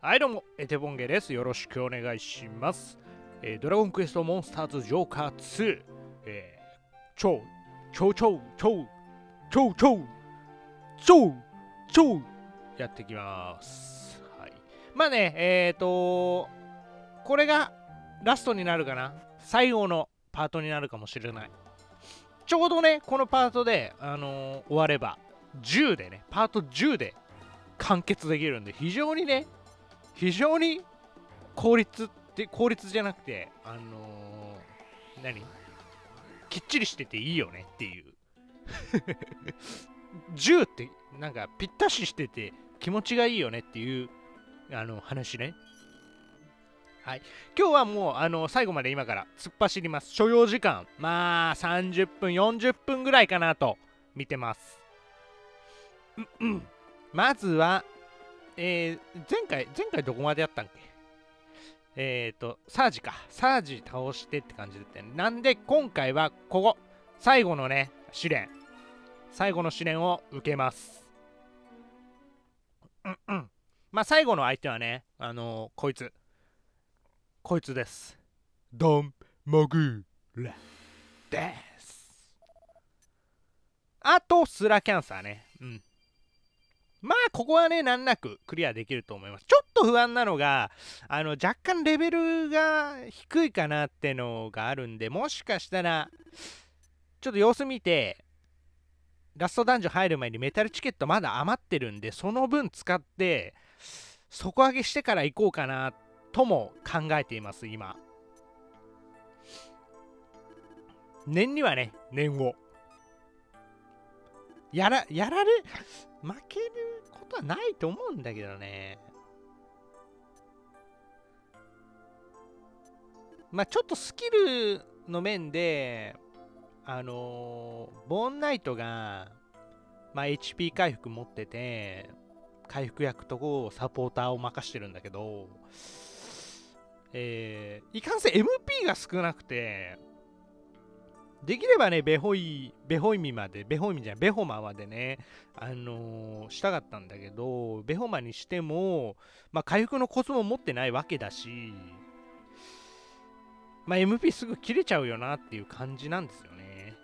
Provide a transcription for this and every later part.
はいどうも、エテボンゲです。よろしくお願いします。ドラゴンクエストモンスターズジョーカー2、超、超、超、超、超、超、超、超、やっていきます。はい。まあね、これがラストになるかな。最後のパートになるかもしれない。ちょうどね、このパートで、終われば、10でね、パート10で完結できるんで、非常に効率じゃなくて、きっちりしてていいよねっていう10ってなんかぴったししてて気持ちがいいよねっていう話ね。はい、今日はもう最後まで今から突っ走ります。所要時間まあ30分40分ぐらいかなと見てます。まずは前回どこまでやったんけ。サージ倒してって感じだったよね。なんで今回はここ最後の試練を受けます。まあ最後の相手はね、こいつです。ドンモグラです。あとスラキャンサーね。まあここはね難なくクリアできると思います。ちょっと不安なのが若干レベルが低いかなってのがあるんで、もしかしたらちょっと様子見てラストダンジョン入る前にメタルチケットまだ余ってるんで、その分使って底上げしてから行こうかなとも考えています今。念にはね念をやられ負けることはないと思うんだけどね。まあちょっとスキルの面でボーンナイトが、まあ、HP 回復持ってて回復役とこサポーターを任してるんだけど、いかんせん MP が少なくて、できればねベホマまでねしたかったんだけど、ベホマにしてもまあ回復のコツも持ってないわけだし、まあ MP すぐ切れちゃうよなっていう感じなんですよね。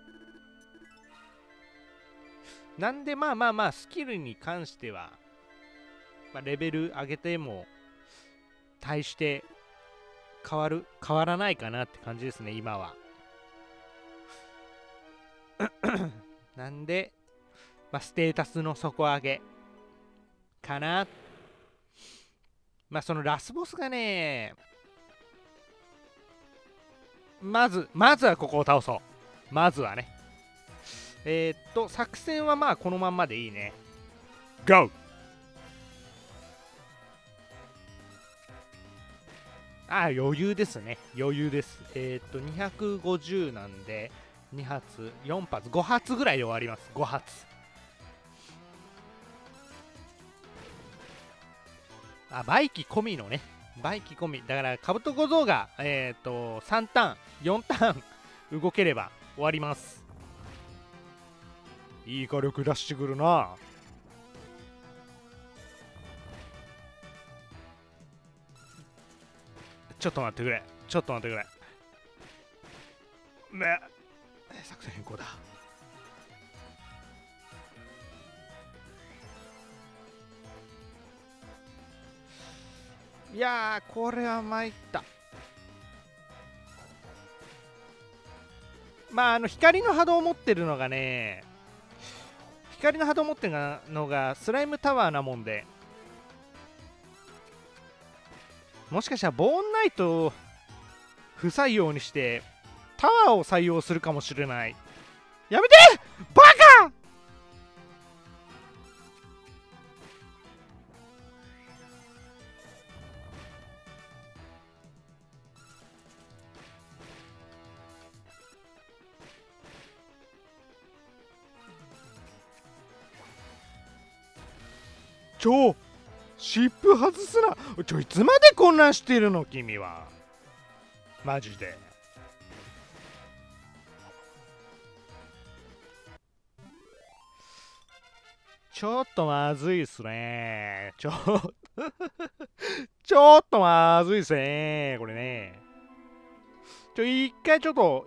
なんでまあスキルに関しては、まあ、レベル上げても対して変わらないかなって感じですね今は。なんで、まあ、ステータスの底上げかな。まあそのラスボスがね、まずはここを倒そう。まずはね。作戦はまあこのまんまでいいね。GO！ 余裕ですね。余裕です。250なんで、2発、4発、5発ぐらいで終わります。5発。バイキ込みのね。バイキ込み。だから、カブト小僧が、3ターン、4ターン動ければ終わります。いい火力出してくるな。ちょっと待ってくれ。作戦変更だ。いやー、これは参った。まあ光の波動を持ってるのがスライムタワーなもんで、もしかしたらボーンナイトを不採用にしてタワーを採用するかもしれない。やめてバカ！湿布外すな。いつまで混乱してるの君は。マジで。ちょっとまずいっすね。ちょっちょっとまずいですね、これね。一回ちょっと、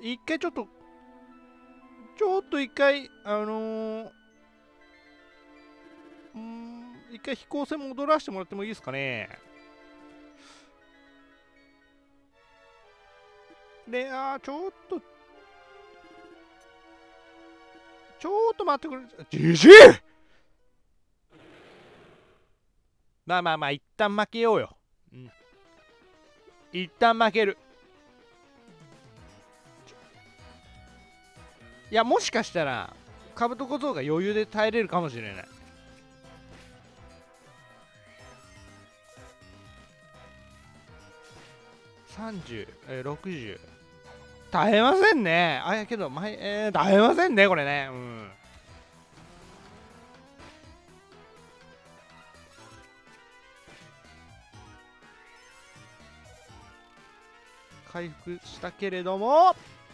一回飛行船戻らせてもらってもいいですかね。で、ちょっと待ってくれ。じじい。まあまあまあ、一旦負けようよ。うん。一旦負ける。いや、もしかしたら、カブト小僧が余裕で耐えれるかもしれない。30、60。耐えませんね。あ、やけど、耐えませんね、これね。うん。回復したけれども、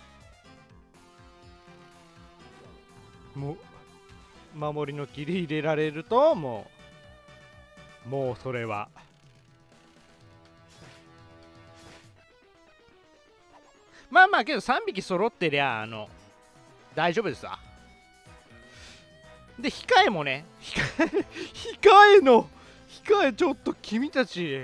もう、守りの切り入れられると、もうそれは。まあまあ、けど3匹揃ってりゃ、大丈夫ですわ。で、控えもね、控えちょっと君たち。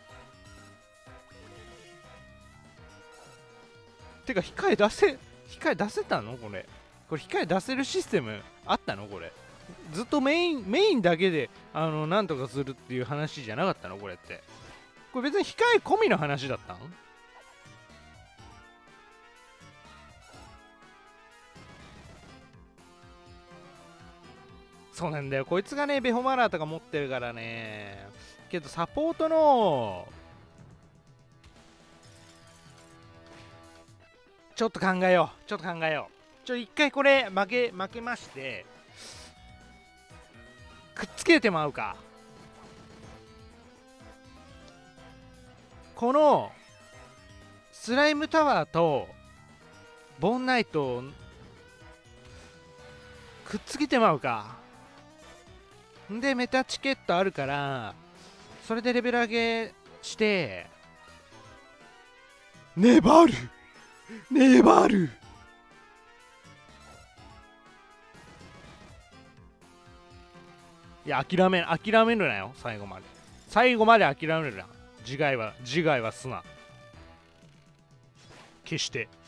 てか、控え出せたのこれ。これ、控え出せるシステムあったのこれ。ずっとメインだけで、なんとかするっていう話じゃなかったのこれって。これ別に控え込みの話だったの？そうなんだよ。こいつがね、ベホマラーとか持ってるからね。けど、サポートの、ちょっと考えよう。一回これ、負けまして、くっつけてもらうか。この、スライムタワーと、ボンナイトを、くっつけてもらうか。で、メタチケットあるから、それでレベル上げして、粘る。いや、諦めるなよ、最後まで。最後まで諦めるな。自害はすな。決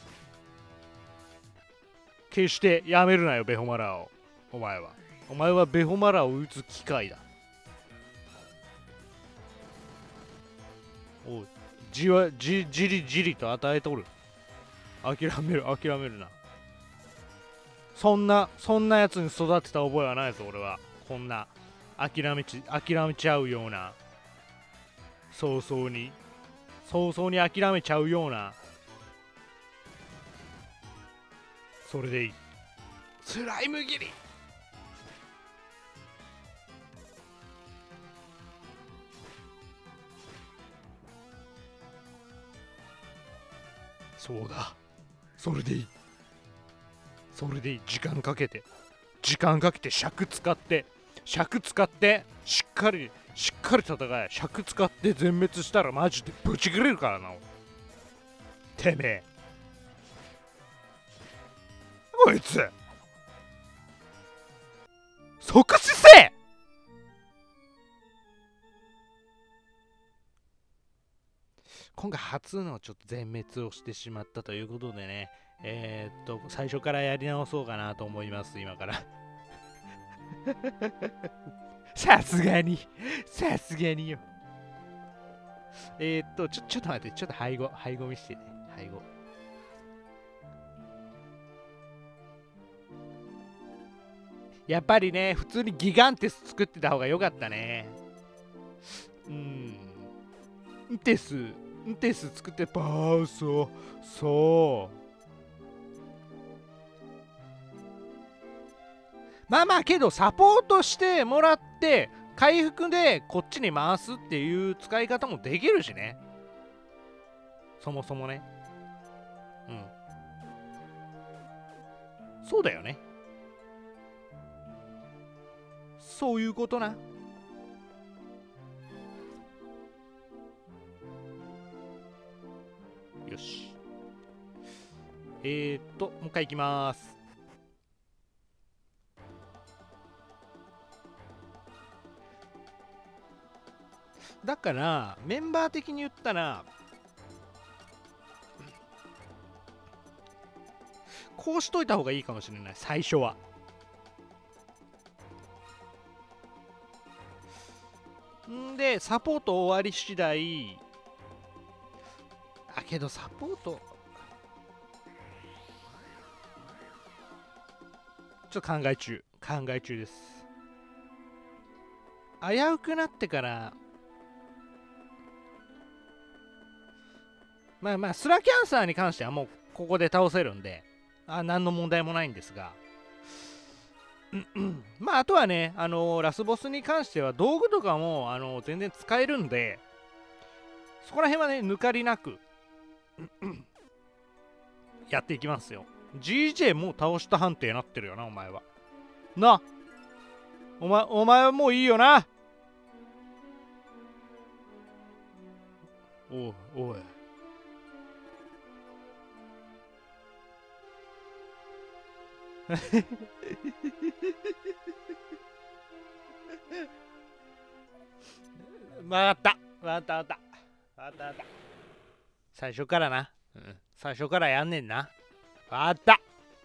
してやめるなよ、ベホマラーを。お前はベホマラーを撃つ機械だ。おう、じりと与えとる。諦めるな。そんなやつに育てた覚えはないぞ、俺は。こんな、諦めちゃうような、早々に諦めちゃうような、それでいい。スライム切り。そうだ。それでいい。時間かけて尺使ってしっかり戦え。尺使って全滅したらマジでブチ切れるからな。てめえ、こいつ即死せえ。今回初のちょっと全滅をしてしまったということでね、最初からやり直そうかなと思います、今から。さすがによ。ちょっと待って、ちょっと背後見してね。背後。やっぱりね、普通にギガンテス作ってた方が良かったね。ンテス作ってそう。まあまあけどサポートしてもらって回復でこっちに回すっていう使い方もできるしね。そもそもね。そうだよね。そういうことな。 よし。もう一回いきます。だからメンバー的に言ったらこうしといた方がいいかもしれない、最初は。んでサポート終わり次第、けどサポートちょっと考え中です。危うくなってからまあスラキャンサーに関してはもうここで倒せるんで何の問題もないんですが、まああとはね、ラスボスに関しては道具とかも全然使えるんで、そこら辺はね抜かりなくやっていきますよ。 GJ もう倒した判定なってるよな、お前はな。お前はもういいよな。おい分かった。最初からな、最初からやんねんな。分かった。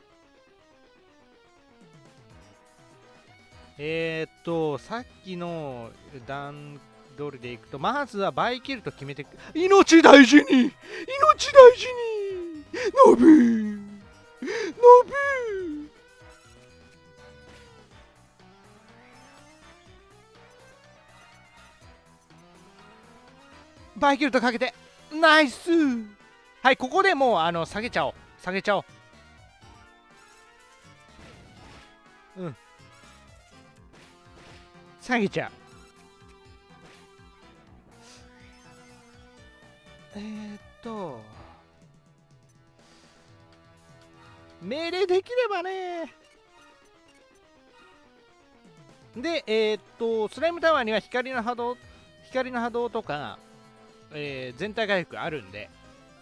さっきの段通りでいくと、まずはバイキルと決めて命大事にノブバイキルとかけてナイス。はい、ここでもう下げちゃおう。下げちゃう。命令できればね。でスライムタワーには光の波動とか、全体回復あるんで、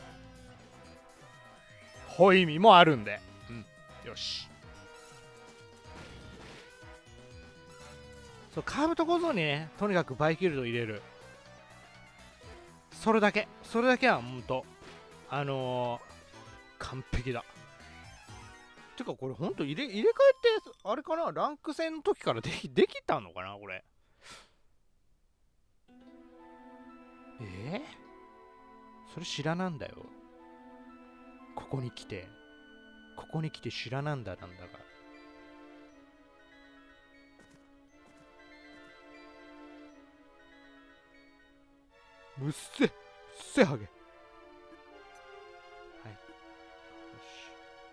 ホイミもあるんで、よし。そう、カーブと小僧にね、とにかくバイキルド入れる。それだけはほんと完璧だ。てかこれほんと入れ替えってあれかな、ランク戦の時からできたのかなこれ。それ知らなんだよ。ここに来て知らなんだなんだが。うっせハゲ。はい、よし。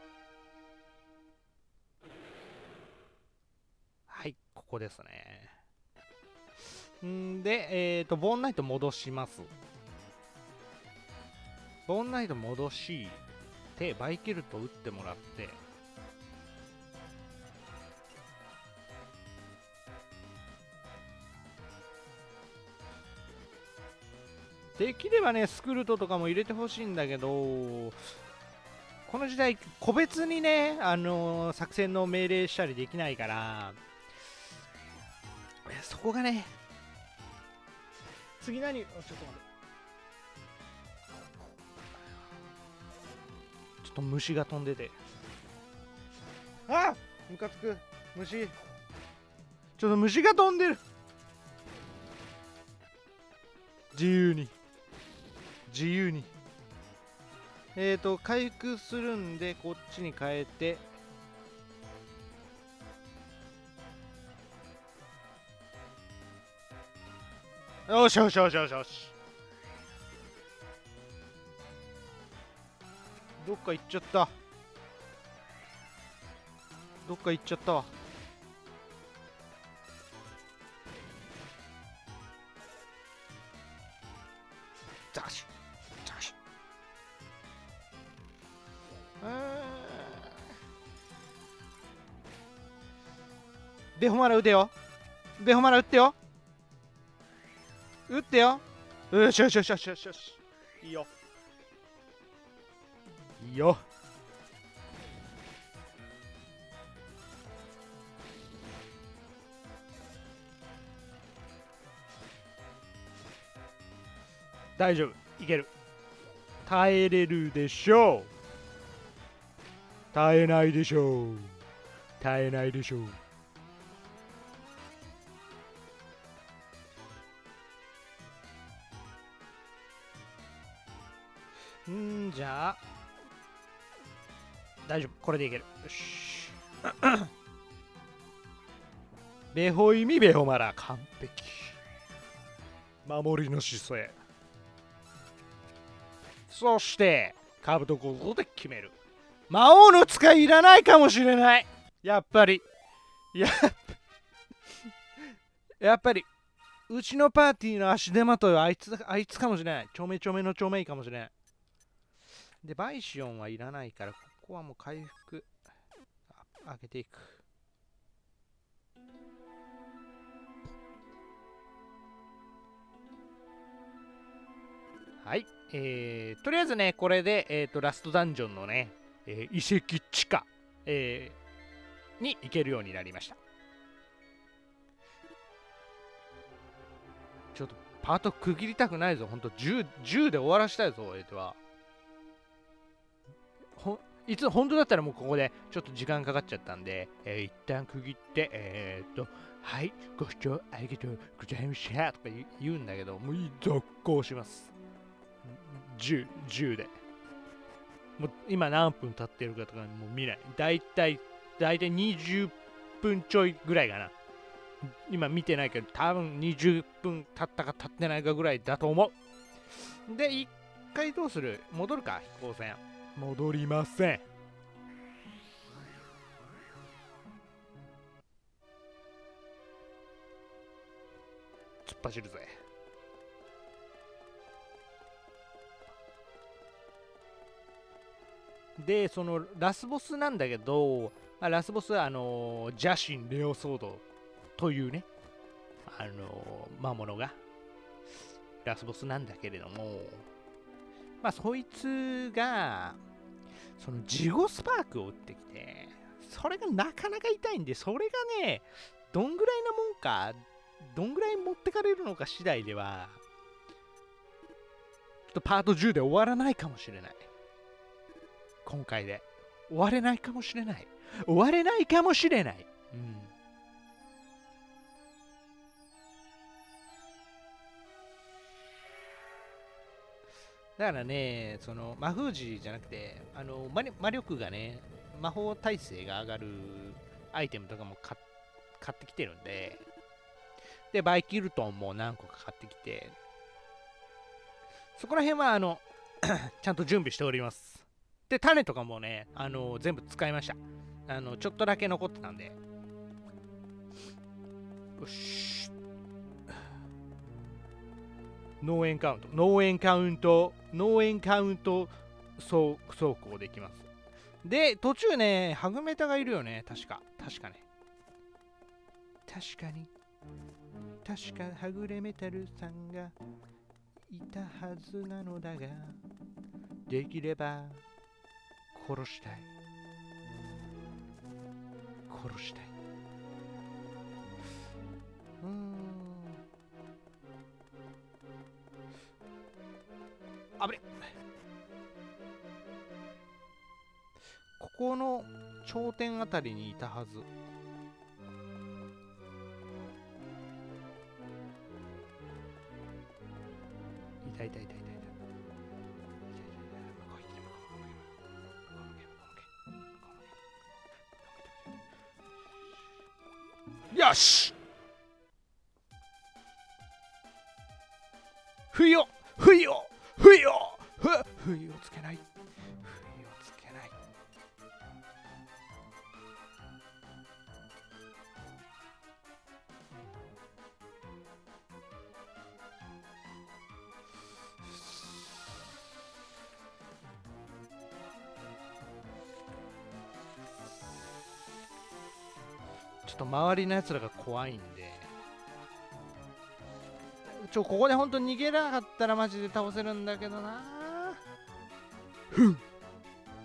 はい、ここですね。んでボーンナイト戻します。ボーンナイト戻してバイキルト打ってもらって、できればねスクルトとかも入れてほしいんだけど、この時代個別にね作戦の命令したりできないから、そこがね。次何、ちょっと待って、ちょっと虫が飛んでて、ムカつく虫。ちょっと虫が飛んでる。自由に回復するんでこっちに変えて、よし。どっか行っちゃったわ。ザシベホマラ打ってよ。よし。いいよ。 いいよ。大丈夫、いける。耐えれるでしょう。耐えないでしょう。耐えないでしょう。じゃあ大丈夫、これでいける。よし。ベホイミベホマラ、完璧。守りの姿勢。そしてカブトゴールドで決める。魔王の使いいらないかもしれない。やっぱりやっぱりうちのパーティーの足手まといはあいつかもしれない。ちょめちょめのちょめいかもしれない。でバイシオンはいらないから、ここはもう回復上げていく。はい、とりあえずね、これで、ラストダンジョンのね、遺跡地下、に行けるようになりました。ちょっとパート区切りたくないぞ。ほんと 10で終わらしたいぞ、は。本当だったらもうここでちょっと時間かかっちゃったんで、一旦区切って、はい、ご視聴ありがとうございましたとか言うんだけど、もう続行します。10で。もう今何分経ってるかとかもう見ない。だいたい20分ちょいぐらいかな。今見てないけど、多分20分経ったか経ってないかぐらいだと思う。で、一回どうする？戻るか、飛行船。戻りません。突っ走るぜ。で、そのラスボスなんだけど、ラスボスは邪神レオソードというね、魔物がラスボスなんだけれども、そいつがそのジゴスパークを打ってきて、それがなかなか痛いんで、それがね、どんぐらいなもんか、どんぐらい持ってかれるのか次第では、ちょっとパート10で終わらないかもしれない。今回で終われないかもしれない。終われないかもしれない。だからね、その魔封じじゃなくて、魔力がね、魔法耐性が上がるアイテムとかも買ってきてるんで、で、バイキルトンも何個か買ってきて、そこら辺はちゃんと準備しております。で、種とかもね、全部使いました。ちょっとだけ残ってたんで。よし。農園カウント走行できます。で、途中ね、ハグメタがいるよね、確かね。確かはぐれメタルさんがいたはずなのだが、できれば殺したい。あぶれ。ここの頂点あたりにいたはず。いた。よし。不意をつけない。ちょっと周りのやつらが怖いんで、ここで本当に逃げなかったらマジで倒せるんだけどな。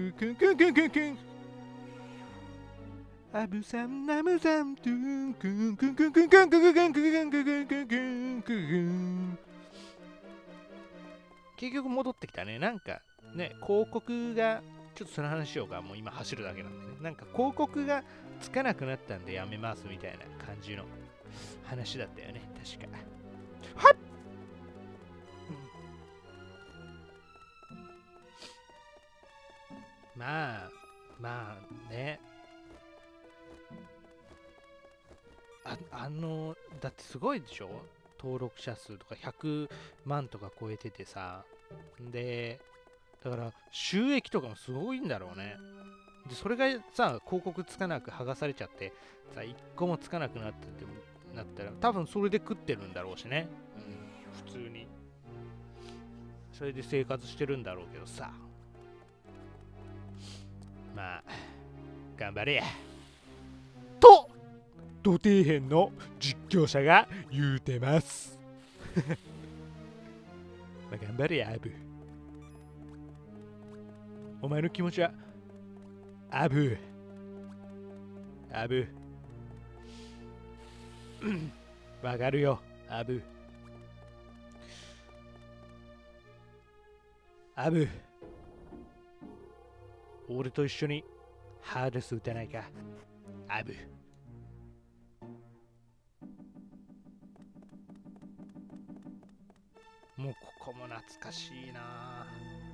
ンクンクンクンクンクンアブサムナムザムトゥンクンクンクンクンクンクンクンクンクンクンクンクンクン。結局戻ってきたね。なんかね、広告がちょっとその話しようか。もう今走るだけなんでね。なんか広告がつかなくなったんでやめますみたいな感じの話だったよね、確か。はっ、まあね、だってすごいでしょ、登録者数とか100万とか超えててさ、でだから収益とかもすごいんだろうね。でそれがさ、広告つかなく剥がされちゃってさ、1個もつかなくなっててもなったら多分それで食ってるんだろうしね、普通にそれで生活してるんだろうけどさ、まあ頑張れやと土底辺の実況者が言うてますまあ頑張れやアブ、お前の気持ちはアブわかるよアブ俺と一緒にハーデス打たないかアブ。もうここも懐かしいな。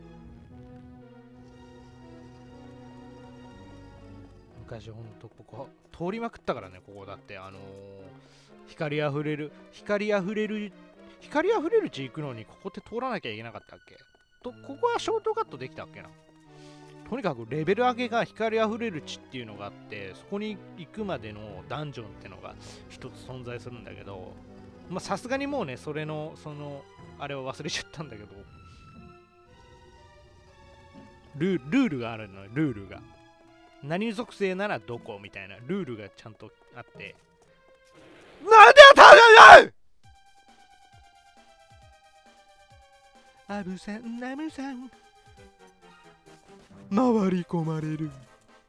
昔ほんとここ通りまくったからね。ここだって光あふれる地行くのにここって通らなきゃいけなかったっけと。ここはショートカットできたっけな。とにかくレベル上げが光あふれる地っていうのがあって、そこに行くまでのダンジョンってのが一つ存在するんだけど、まあさすがにもうね、そのあれは忘れちゃったんだけど、 ルールがあるのよ、ルールが。何属性ならどこみたいなルールがちゃんとあって。なんで当たらない。アブさん、ナムさん、回り込まれる。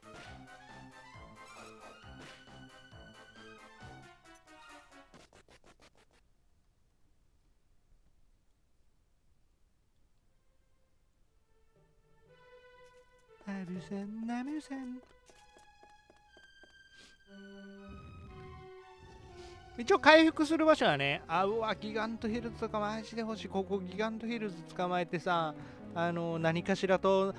アブさん、ナムさん。一応回復する場所はね、うわ、ギガントヒルズとかマジで欲しい。ここギガントヒルズ捕まえてさ、何かしらを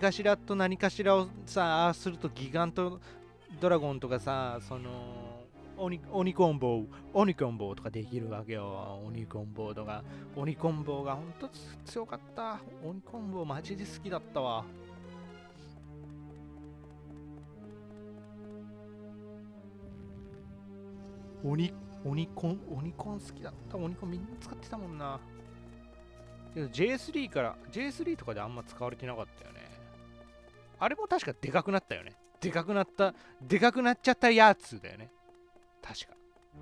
さ、するとギガントドラゴンとかさ、鬼コンボとかできるわけよ。鬼コンボがほんと強かった。鬼コンボマジで好きだったわ。オニコン好きだった。オニコンみんな使ってたもんな。けど J3 とかであんま使われてなかったよね。あれも確かでかくなったよね。でかくなっちゃったやつだよね。確か。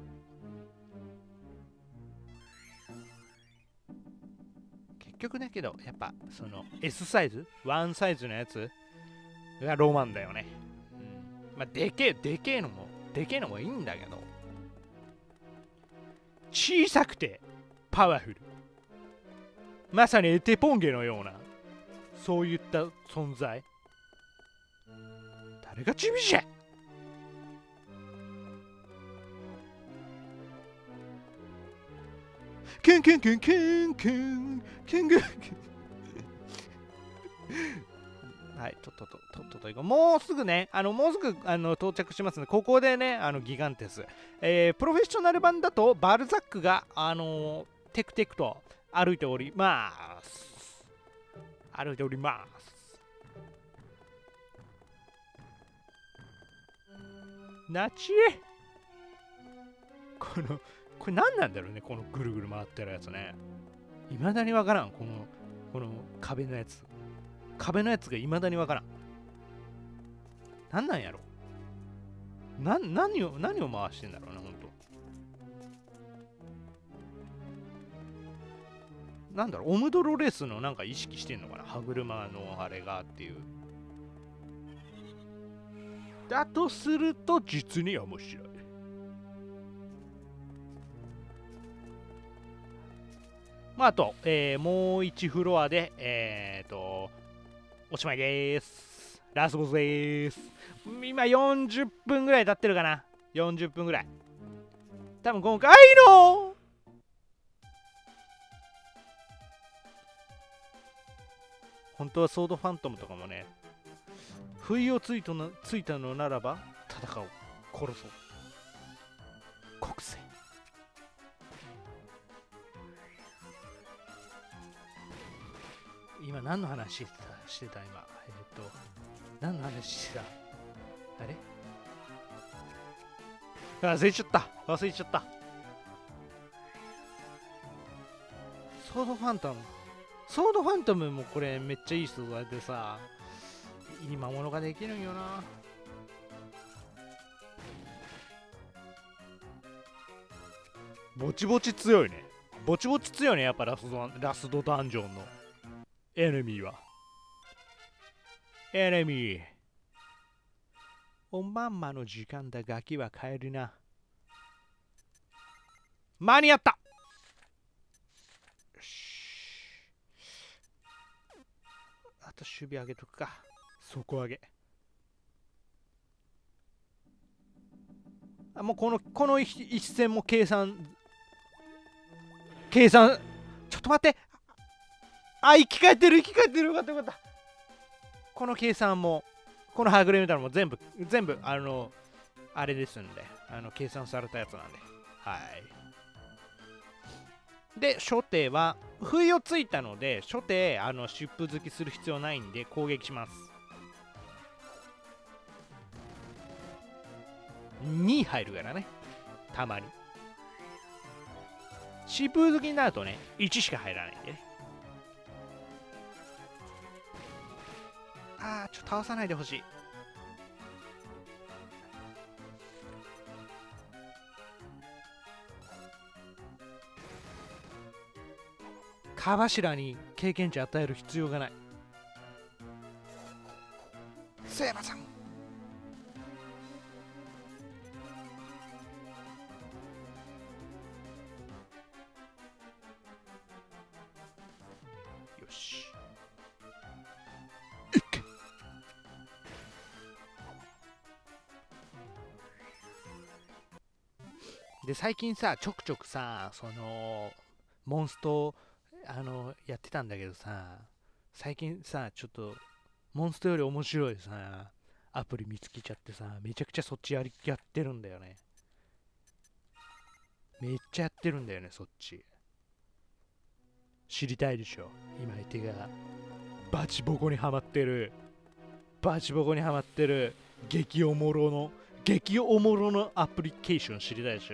結局だけど、やっぱその S サイズ ?1 サイズのやつがロマンだよね。うん。まあ、でけえのもいいんだけど、小さくてパワフル、まさにエテポンゲのような、そういった存在。誰がチビじゃ。キュンキュンキュンキュンキュンキュンキュン。はい、とっと行こう。もうすぐ到着しますので、ここでね、ギガンテス。プロフェッショナル版だと、バルザックが、テクテクと歩いております。なちえ。これ何なんだろうね、このぐるぐる回ってるやつね。未だにわからん、この壁のやつが未だにわからん。何なんやろ。何を回してんだろうな、ほんと。なんだろう、オムドロレスのなんか意識してんのかな、歯車のあれがっていう。だとすると実に面白い。まあ、あと、もう1フロアでおしまいでーす。ラスボスでーす。今40分ぐらい経ってるかな。40分ぐらい。多分今回の本当はソードファントムとかもね、不意をついたのならば戦おう、殺そう、国政。今何の話してた今。何の話してた。あれ忘れちゃった。ソードファントムもこれめっちゃいい素材でさ、いい魔物ができるんよな。ぼちぼち強いね。やっぱラストダンジョンのエネミー。おまんまの時間だ、ガキは帰るな。間に合った。よし。あと守備上げとくか。底上げ。もうこの一戦も計算。ちょっと待って。生き返ってる。よかった。この計算も、このはぐれメタルも全部あれですんで、計算されたやつなんで。はい。で、初手は、不意をついたので、初手、疾風突きする必要ないんで、攻撃します。2入るからね。たまに。疾風突きになるとね、1しか入らないんでね。 ちょっと倒さないでほしい。蚊柱に経験値与える必要がない。セイバさん。よし。で、最近さ、ちょくちょくさ、モンストやってたんだけどさ、最近さ、ちょっとモンストより面白いさ、アプリ見つけちゃってさ、めちゃくちゃそっちやってるんだよね。めっちゃやってるんだよね、そっち。知りたいでしょ。今相手がバチボコにはまってる。激おもろのアプリケーション知りたいでしょ。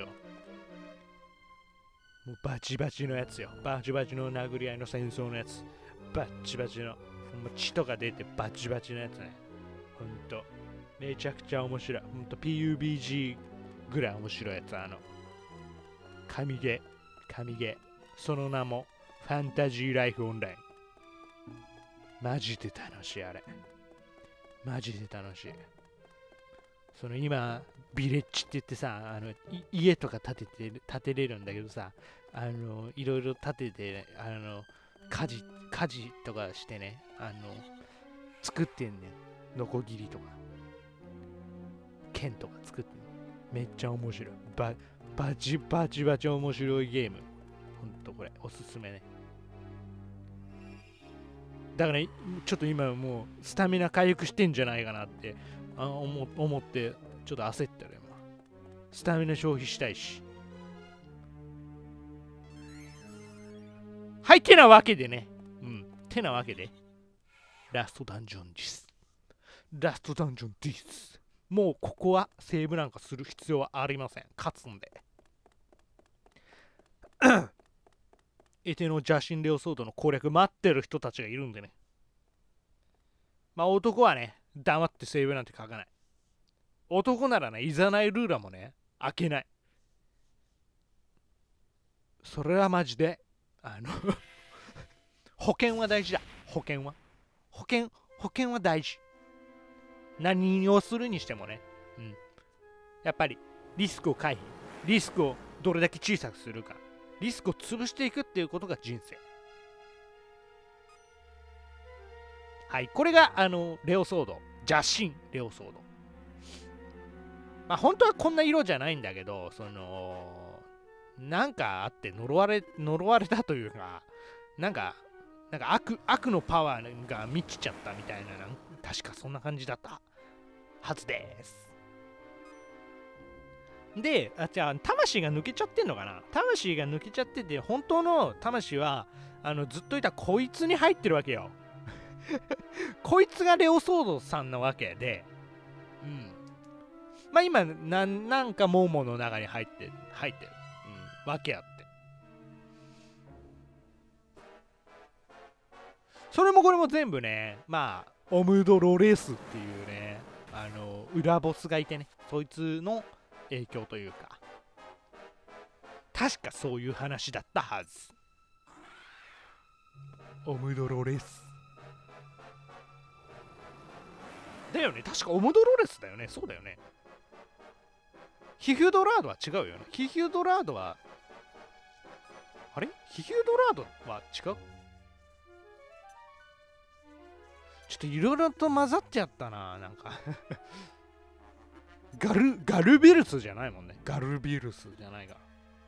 もうバチバチのやつよ。バチバチの殴り合いの戦争のやつ。バチバチの。もう血とか出てバチバチのやつね。ほんと。めちゃくちゃ面白い。ほんと PUBG ぐらい面白いやつ。神ゲー。その名もファンタジーライフオンライン。マジで楽しい、あれ。マジで楽しい。今、ビレッジって言ってさ、家とか建てれるんだけどさ、いろいろ建てて、火事とかしてね、作ってんねん。ノコギリとか。剣とか作ってんねん。めっちゃ面白い。バチ面白いゲーム。ほんとこれ、おすすめね。だから、ちょっと今もう、スタミナ回復してんじゃないかなって、思って、ちょっと焦ったよ、今。スタミナ消費したいし。はい、てなわけでね。ラストダンジョンです。もうここはセーブなんかする必要はありません。勝つんで。エテの邪神レオソードの攻略待ってる人たちがいるんでね。まあ男はね、黙ってセーブなんて書かない。男ならね、いざないルーラもね、開けない。それはマジで、保険は大事だ。保険は大事。何をするにしてもね。やっぱり、リスクを回避。リスクをどれだけ小さくするか。リスクを潰していくっていうことが人生。はい、これがレオソード。邪神レオソード。まあ本当はこんな色じゃないんだけど、なんかあって呪われたというか、なんか悪のパワーが満ちちゃったみたいな、確かそんな感じだったはずです。で、じゃあ魂が抜けちゃってんのかな。魂が抜けちゃってて、本当の魂はずっといたこいつに入ってるわけよ。こいつがレオソードさんなわけで、まあ今なんかモモの中に入ってる、わけあって、それもこれも全部ね、まあオムドロレスっていうね、裏ボスがいてね、そいつの影響というか、確かそういう話だったはず。オムドロレスだよね。確かオムドロレスだよね。そうだよね。ヒュードラードは違うよね。ヒュードラードはあれヒュードラードは違う。ちょっといろいろと混ざっちゃったな。なんかガルビルスじゃないもんね。ガルビルスじゃないが。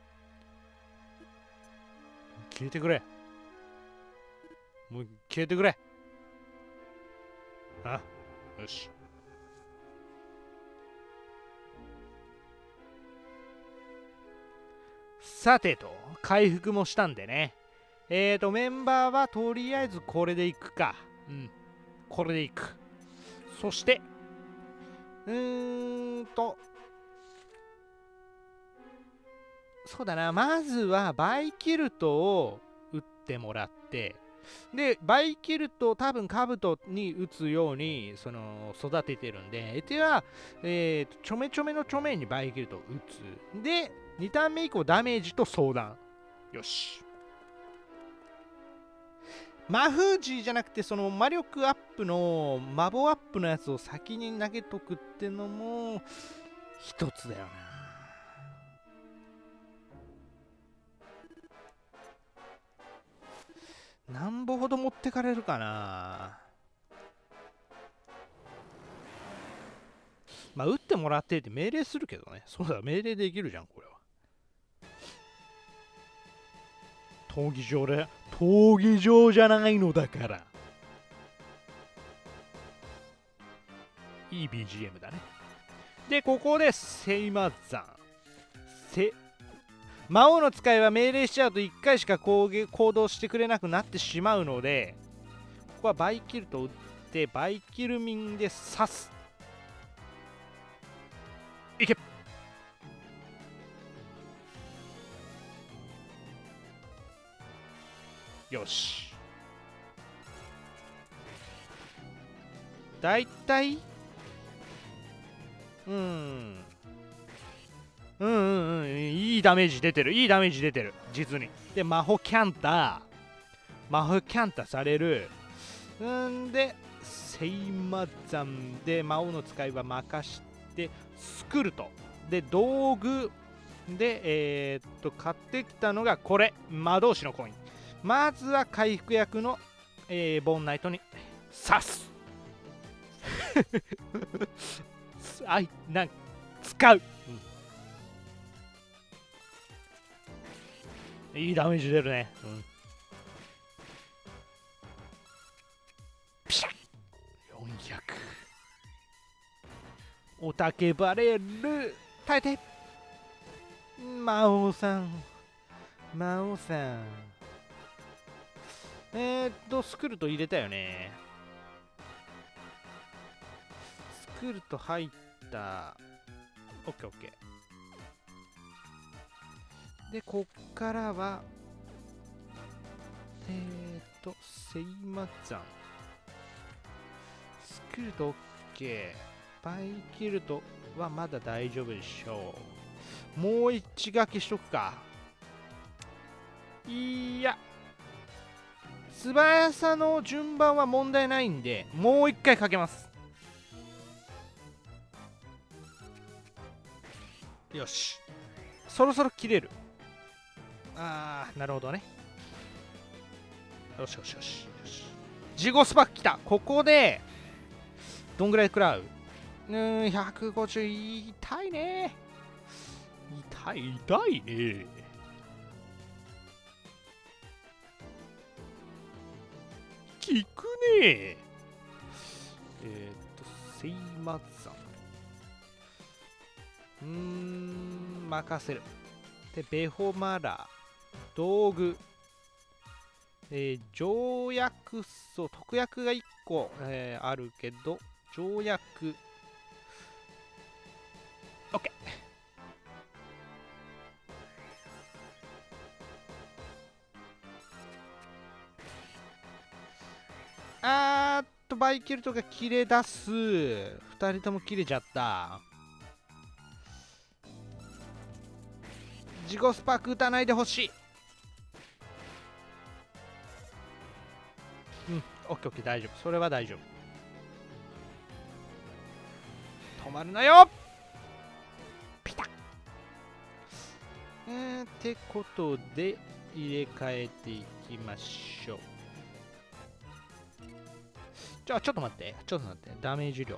消えてくれ。もう消えてくれ。あ、よし。さてと、回復もしたんでね。メンバーはとりあえずこれでいくか。これでいく。そして、そうだな、まずはバイキルトを打ってもらって、 で、バイキルト、多分カブトに打つように育ててるんで、エテは、ちょめちょめのちょめにバイキルトを打つ。で、2ターン目以降ダメージと相談。よし。魔封じじゃなくて、魔力アップの、魔法アップのやつを先に投げとくってのも、一つだよな。なんぼほど持ってかれるかな。まあ、打ってもらってって命令するけどね。そうだ、命令できるじゃん、これは。闘技場で、闘技場じゃないのだから。いい BGM だね。で、ここでセイマザン。魔王の使いは命令しちゃうと1回しか行動してくれなくなってしまうので、ここはバイキルトを打って、バイキルミンで刺す。いけ。よし。だいたいいいダメージ出てる。いいダメージ出てる。実に。で、魔法キャンタされる。で、セイマザンで魔王の使いは任して、スクルト。で、道具で、買ってきたのがこれ。魔導士のコイン。まずは回復役の、ボンナイトに刺す。使う、いいダメージ出るね。ピシャッ400。おたけバレル。耐えて。魔王さん。スクルト入れたよね。スクルト入った。オッケーオッケー。で、こっからは、セイマザン。スクルトオッケー。バイキルトはまだ大丈夫でしょう。もう一掛けしとくか。いや。素早さの順番は問題ないんで、もう一回かけます。よし。そろそろ切れる。なるほどね。よし。ジゴスパック来た。ここで、どんぐらい食らう？150。痛いね。痛いね。効くね。セイマザン。任せる。で、ベホマラ。道具。条約特約が1個、あるけど、条約。OK。バイキルトが切れ出す。2人とも切れちゃった。ジゴスパーク打たないでほしい。オッケー、大丈夫。それは大丈夫。止まるなよ。ピタッ。ってことで入れ替えていきましょう。ちょっと待って。ダメージ量。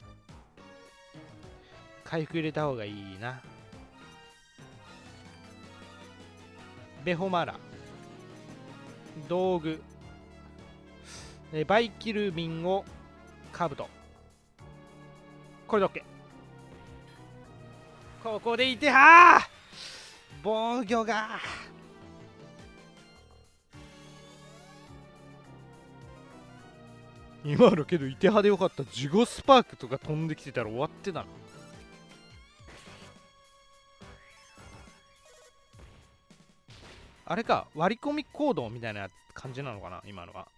回復入れた方がいいな。ベホマラ。道具。バイキルミンをカブト。これで OK。ここでいては防御が。今のけどいてはでよかった。ジゴスパークとか飛んできてたら終わってたな。あれか、割り込み行動みたいな感じなのかな今のは。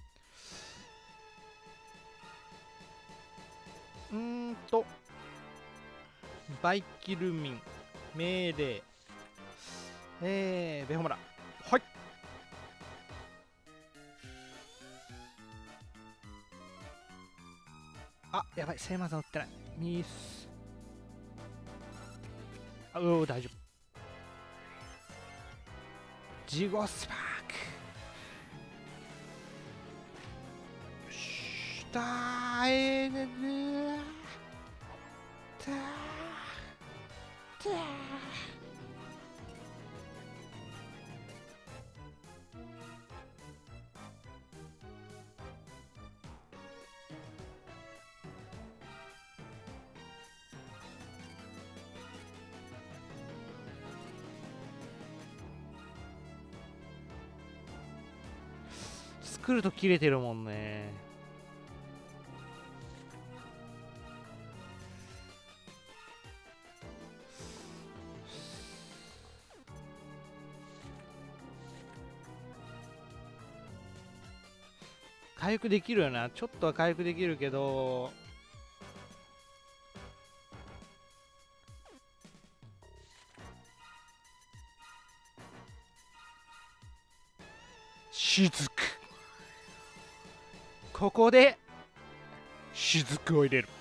バイキルミン命令ベホマラ、はい。あ、やばい、セイマさん打ってない。ミス。あ、大丈夫。ジゴスパーク。よし、作ると切れてるもんね。回復できるよな。ちょっとは回復できるけど、雫。ここで雫を入れる。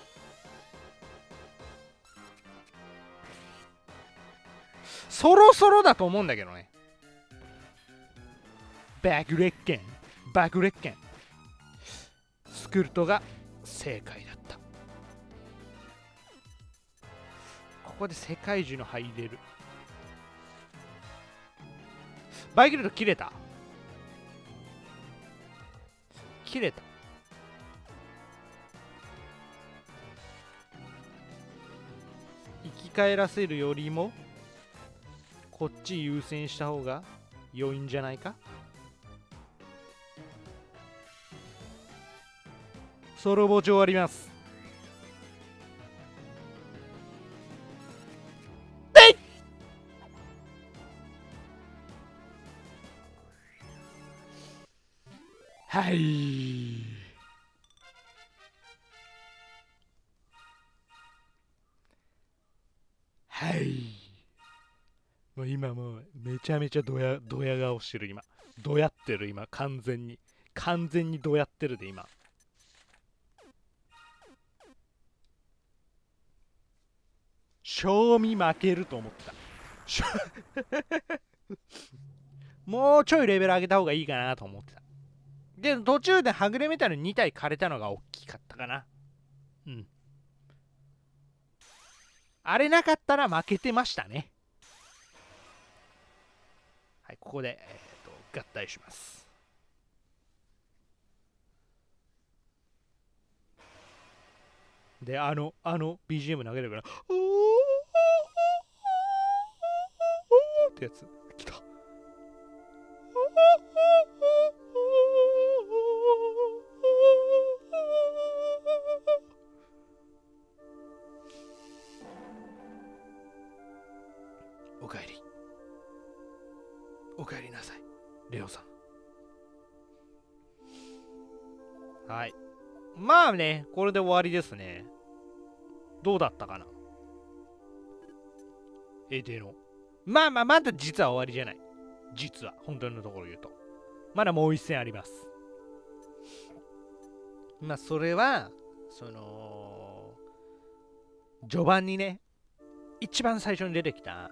そろそろだと思うんだけどね。爆裂剣、爆裂剣。スクルトが正解だった。ここで世界樹の葉入れる。バイキルト切れた、切れた。生き返らせるよりもこっち優先した方が良いんじゃないか。ソロ墓地終わります。はい。はい。もう今もうめちゃめちゃドヤ顔してる今。ドヤってる今、完全に。完全にドヤってるで今。賞味負けると思った。もうちょいレベル上げた方がいいかなと思ってた。で、途中ではぐれメタル2体枯れたのが大きかったかな。うん。あれなかったら負けてましたね。はい、ここで、合体します。で、BGM 投げるから、おーってやつ。来た。おかえり。おかえりなさい、レオさん。はい。まあね、これで終わりですね。どうだったかな、エデの。まだ実は終わりじゃない。実は、本当のところ言うと。まだもう一戦あります。まあ、それは、序盤にね、一番最初に出てきた、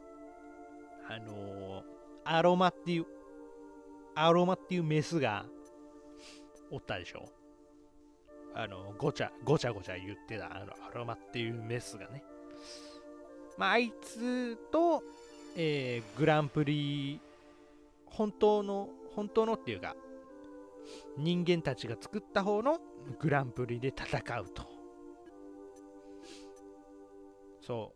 アロマっていうメスがおったでしょ。ごちゃごちゃ言ってたアロマっていうメスがね。まあ、あいつと、グランプリ、本当のっていうか、人間たちが作った方のグランプリで戦うと。そう。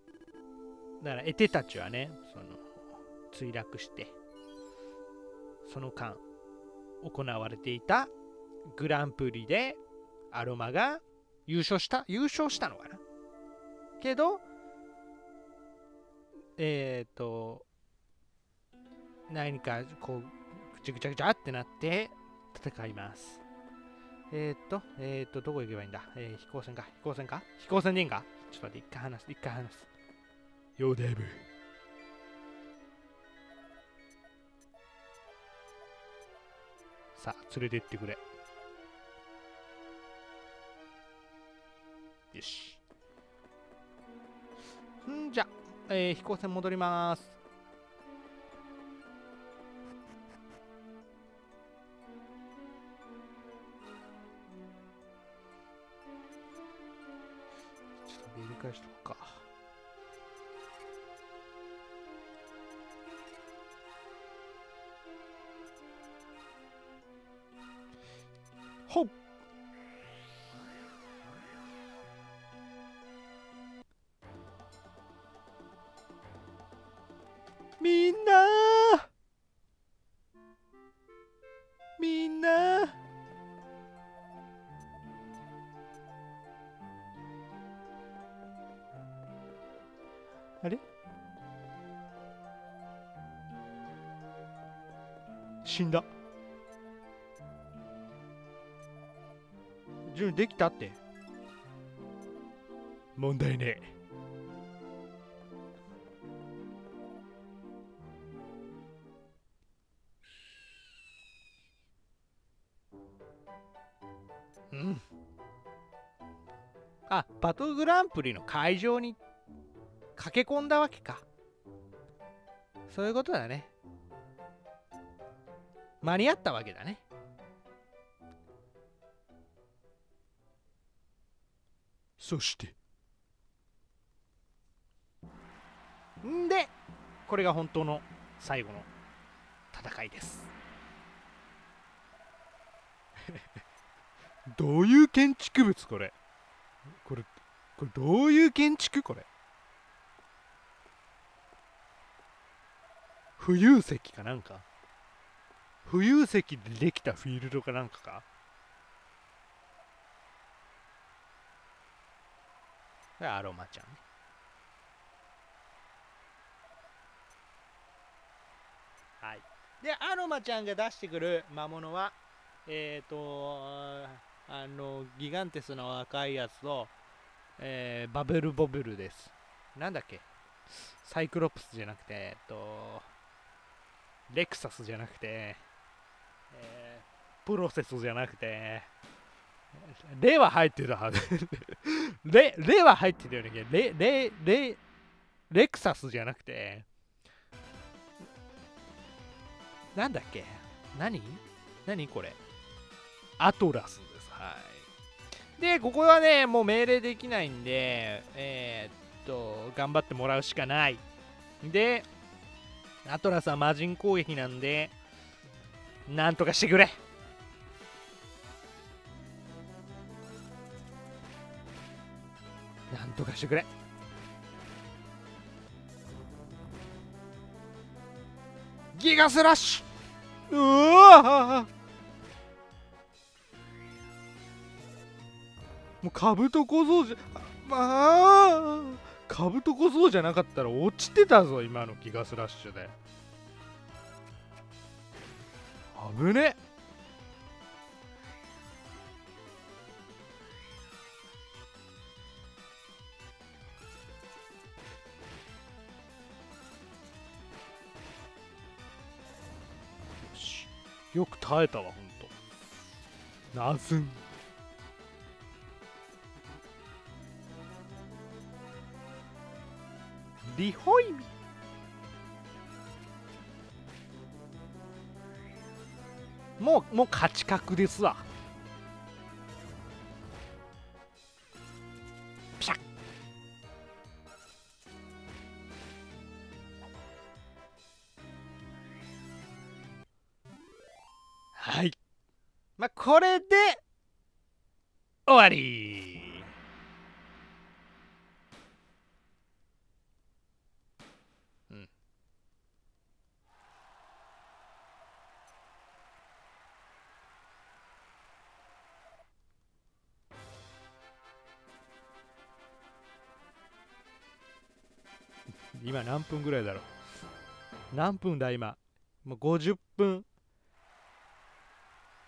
だから、エテたちはね、墜落して、その間、行われていたグランプリで、アロマが優勝したのかなけど、何かこうぐちゃぐちゃってなって戦います。どこ行けばいいんだ。飛行船か。飛行船でいいんか。ちょっと待って、一回話す。よデブ。さあ、連れて行ってくれ。よし。じゃ、飛行船戻ります。ちょっと入れ替えしとくか。ほっ。みんなあれ死んだ。準備できたって。問題ねえ。うん。あ、バトルグランプリの会場に駆け込んだわけか。そういうことだね。間に合ったわけだね。そしてんで、これが本当の最後の戦いです。どういう建築物これ。これどういう建築これ。浮遊石かなんか。浮遊石でできたフィールドかなんかか。これアロマちゃんね。はい。で、アロマちゃんが出してくる魔物は、ギガンテスの赤いやつと、バベルボブルです。なんだっけ、サイクロプスじゃなくて、レクサスじゃなくて、プロセスじゃなくて、レは入ってるはず。レは入ってるよね。レクサスじゃなくて、なんだっけ、何これ。アトラスです。はい。で、ここはね、もう命令できないんで、頑張ってもらうしかない。で、アトラスは魔人攻撃なんで、なんとかしてくれ。なんとかしてくれ。ギガスラッシュ。うわー、もうカブト小僧じゃ、カブト小僧じゃなかったら落ちてたぞ、今のギガスラッシュで。危ね。よし、よく耐えたわ、ほんと。ナズン。リホイミ。もう勝ち確ですわ。ピシャッ。はい。まあ、これで終わり。うん。今何分ぐらいだろう。何分だ今。もう50分。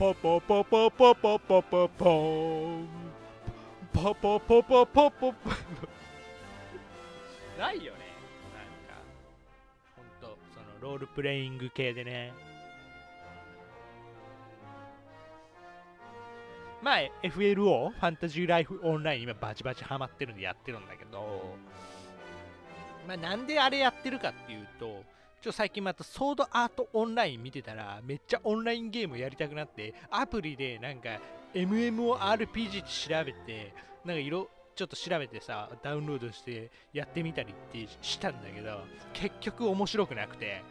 ポポポポポポポポポンポポポポポポポないよね。なんかほんとそのロールプレイング系でね。まあ FLO ファンタジーライフオンライン今バチバチハマってるんでやってるんだけど、まあなんであれやってるかっていうと、最近またソードアートオンライン見てたらめっちゃオンラインゲームやりたくなって、アプリでなんか MMORPG って調べて、なんかちょっと調べてさ、ダウンロードしてやってみたりってしたんだけど、結局面白くなくて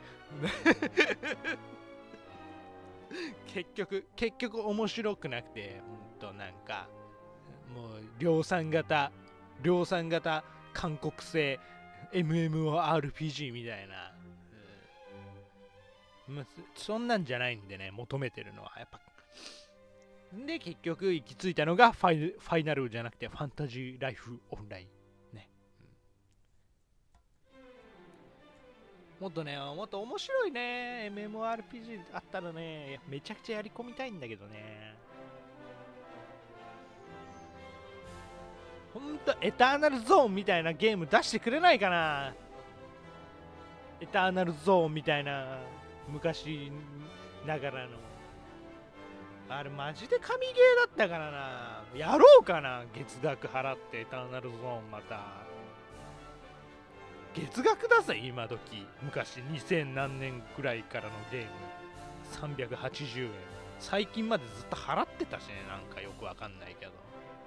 結局面白くなくて、なんかもう量産型韓国製 MMORPG みたいな、まあ、そんなんじゃないんでね、求めてるのはやっぱ。で結局行き着いたのがファイナルじゃなくてファンタジーライフオンラインね、もっと面白いね MMORPG あったらね、めちゃくちゃやり込みたいんだけどね。ほんとエターナルゾーンみたいなゲーム出してくれないかな。エターナルゾーンみたいな昔ながらのあれマジで神ゲーだったからな。やろうかな、月額払ってエターナルゾーンまた。月額だぜ今時。昔2000何年くらいからのゲーム380円。最近までずっと払ってたしね、なんかよくわかんないけど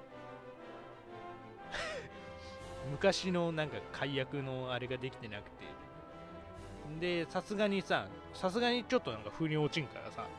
昔のなんか解約のあれができてなくて、でさすがにちょっとなんか腑に落ちんからさ、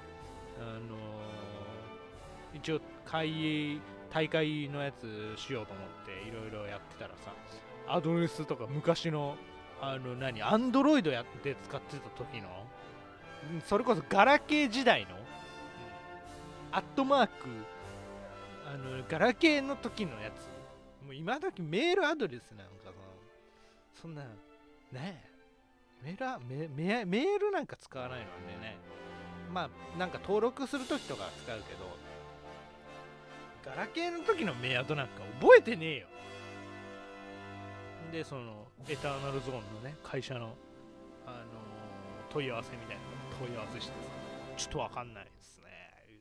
一応大会のやつしようと思っていろいろやってたらさ、アドレスとか昔のアンドロイドやって使ってた時の、それこそガラケー時代のアットマークガラケーの時のやつ、もう今時メールアドレスなんかさ、そんなねメールなんか使わないのでね、まあなんか登録するときとか使うけど、ガラケーの時のメアドなんか覚えてねえよ。でそのエターナルゾーンのね会社の問い合わせみたいな問い合わせしてさ、ちょっとわかんないですね、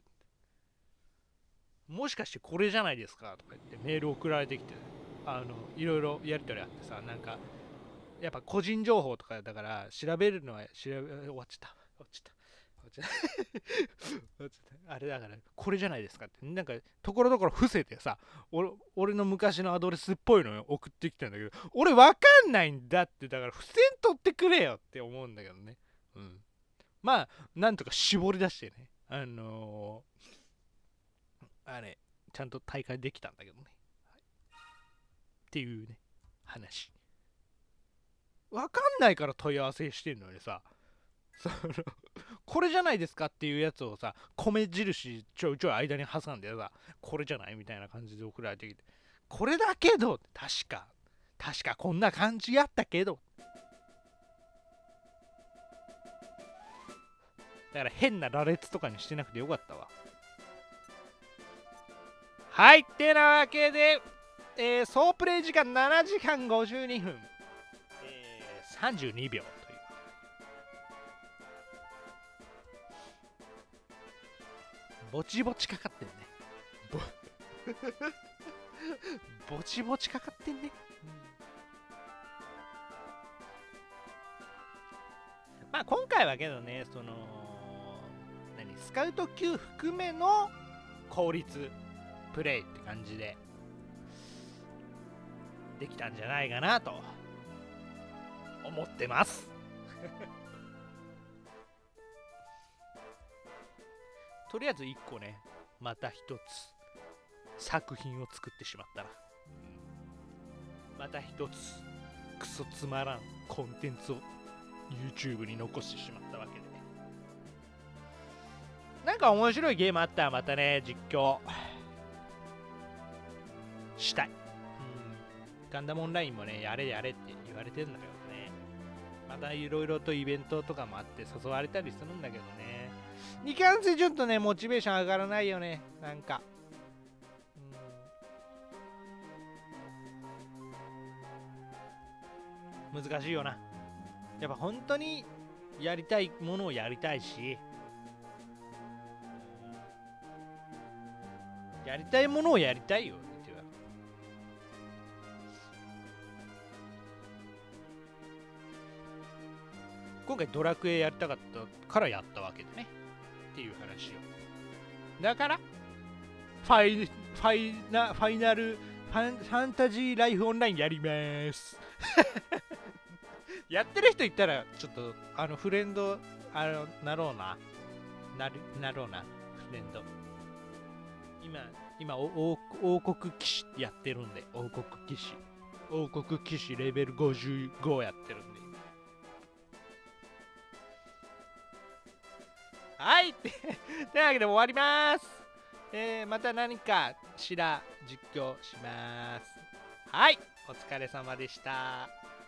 もしかしてこれじゃないですかとか言ってメール送られてきて、いろいろやり取りあってさ、なんかやっぱ個人情報とかだから調べるのは終わっちゃったあれだからこれじゃないですかってなんかところどころ伏せてさ、俺の昔のアドレスっぽいのを送ってきたんだけど、俺わかんないんだって、だから付箋取ってくれよって思うんだけどね。まあなんとか絞り出してね、あれちゃんと大会できたんだけどね、っていうね話。わかんないから問い合わせしてんのにさ、これじゃないですかっていうやつをさ、米印ちょいちょい間に挟んでさ、これじゃないみたいな感じで送られてきて、これだけど確かこんな感じやったけど、だから変な羅列とかにしてなくてよかったわ。はい、ってなわけで、総プレイ時間7時間52分、32秒という。ぼちぼちかかってんね。ぼちぼちかかってんね。まあ今回はけどね、スカウト級含めの効率プレイって感じでできたんじゃないかなと思ってますとりあえず1個ね、また一つ作品を作ってしまったら、また一つクソつまらんコンテンツを YouTube に残してしまったわけで、なんか面白いゲームあったらまたね実況したい。ガンダムオンラインもねやれって言われてるんだけどね、またいろいろとイベントとかもあって誘われたりするんだけどね、 いかんせんちょっとね、モチベーション上がらないよね、なんか。難しいよな。やっぱ本当にやりたいものをやりたいし、やりたいものをやりたいよ。今回ドラクエやりたかったからやったわけでねっていう話を。だからファイナルファンタジーライフオンラインやりますやってる人いたらちょっとフレンドなろうなフレンド。今王国騎士やってるんで、王国騎士レベル55やってるんで。はいというわけで終わります。また何かしら実況します。はい、お疲れ様でした。